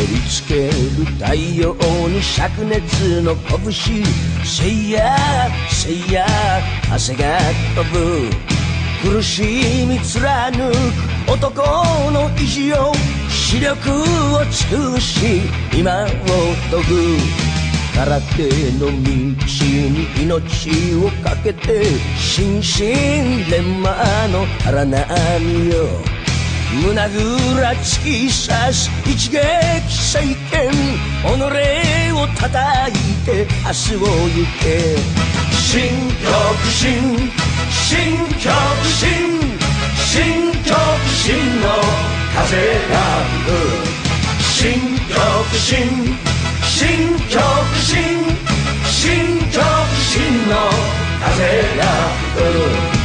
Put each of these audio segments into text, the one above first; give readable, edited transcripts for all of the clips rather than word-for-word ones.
りつける太陽に灼熱の拳せいやせいや汗が飛ぶ苦しみ貫く男の意地を視力を尽くし今を飛ぶ空手の道に命をかけて心身連磨の荒波よ胸ぐら突き刺す一撃再建己を叩いて明日を行け新極真新極真新極真の風が吹く新極真新極真新極真の風が吹く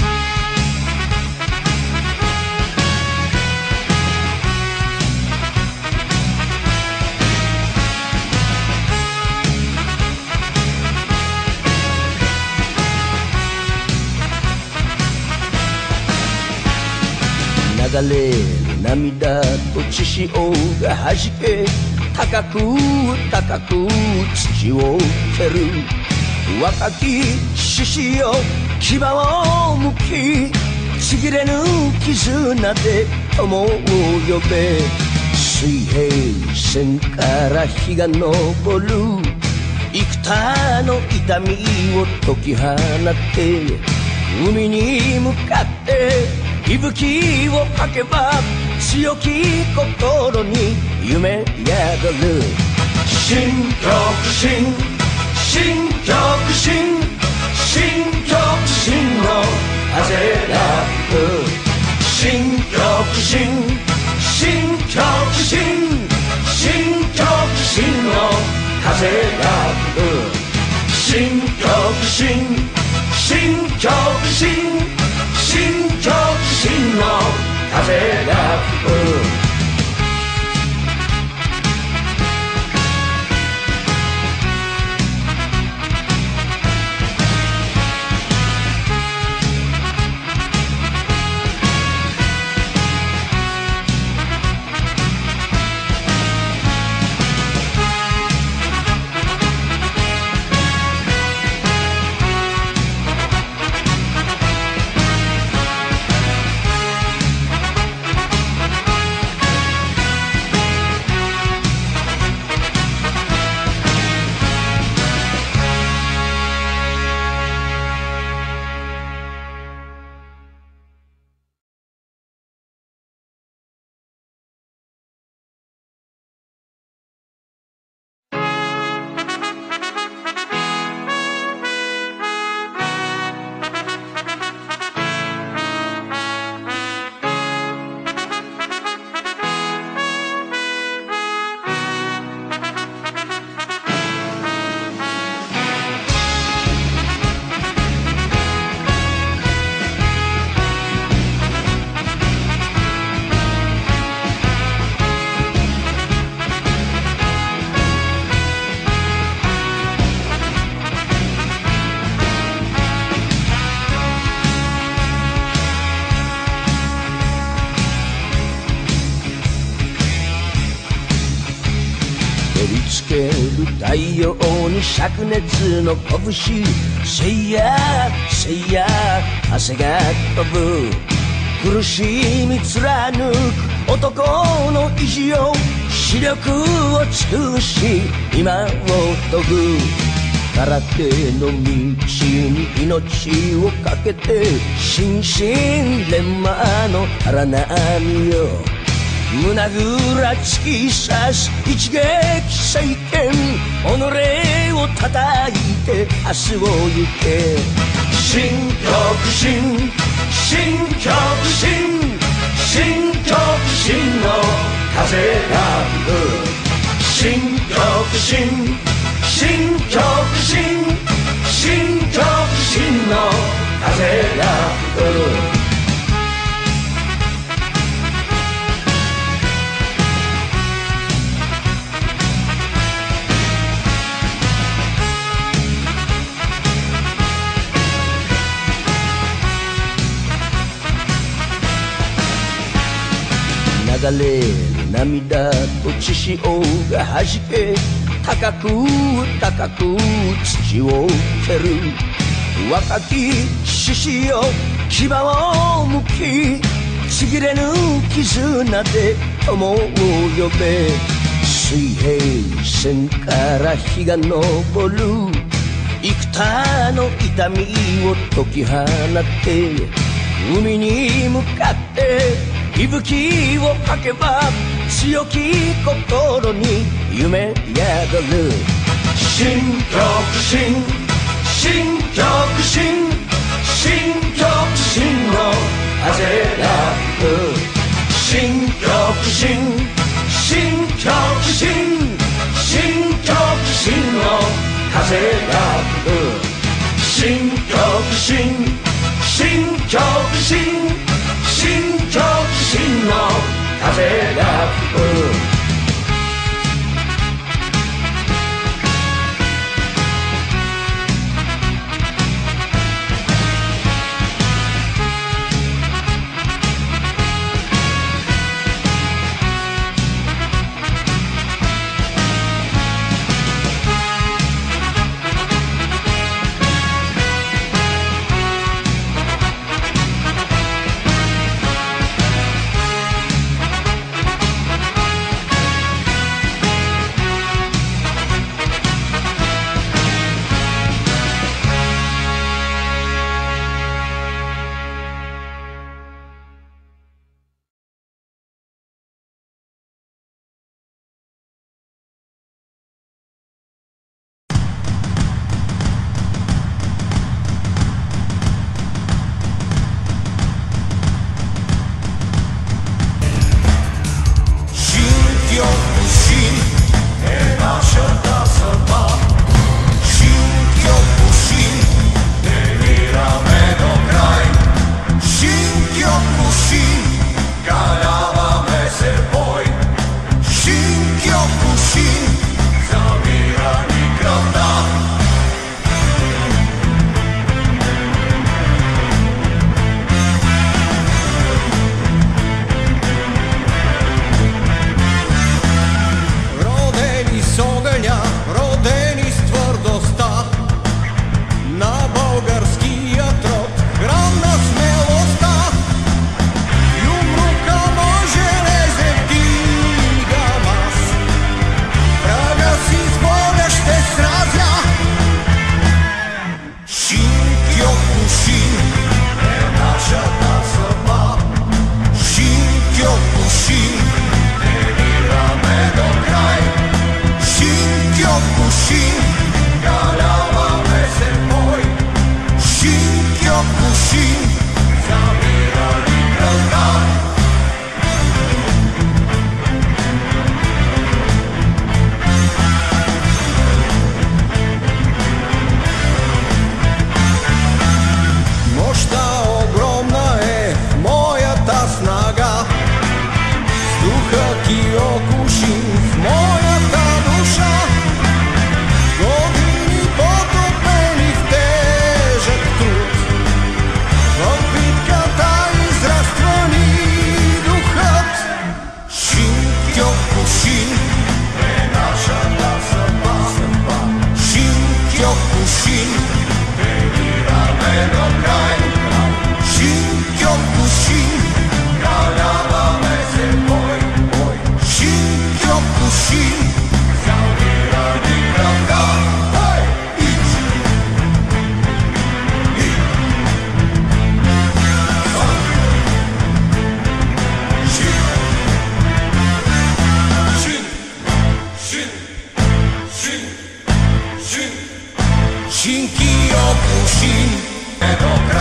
流れる涙と血潮がはじけ高く高く土を蹴る若き獅子よ牙をむきちぎれぬ絆で友を呼べ水平線から日が昇る幾多の痛みを解き放って海に向かって息吹を吐けば強き心に夢宿る新極真新極真新極真の風が吹く新極真新極真新極真の風が吹く新極真新極真新極真の風が吹く照りつける太陽に灼熱の拳せいやせいや汗が飛ぶ苦しみ貫く男の意地を視力を尽くし今を飛ぶ空手の道に命をかけて心身連磨の荒波よ胸ぐら突き刺す一撃再建己を叩いて明日を行け新極真新極真新極真の風が吹く新極真新極真新極真の風が吹く流れる涙と血潮がはじけ高く高く土を蹴る若き獅子よ牙をむきちぎれぬ絆で友を呼べ水平線から日が昇る幾多の痛みを解き放って海に向かって息吹を吐けば強き心に夢宿る新極真新極真新極真の風が吹く新極真新極真新極真の風が吹く新極真新極真新極真の風が吹く新記憶新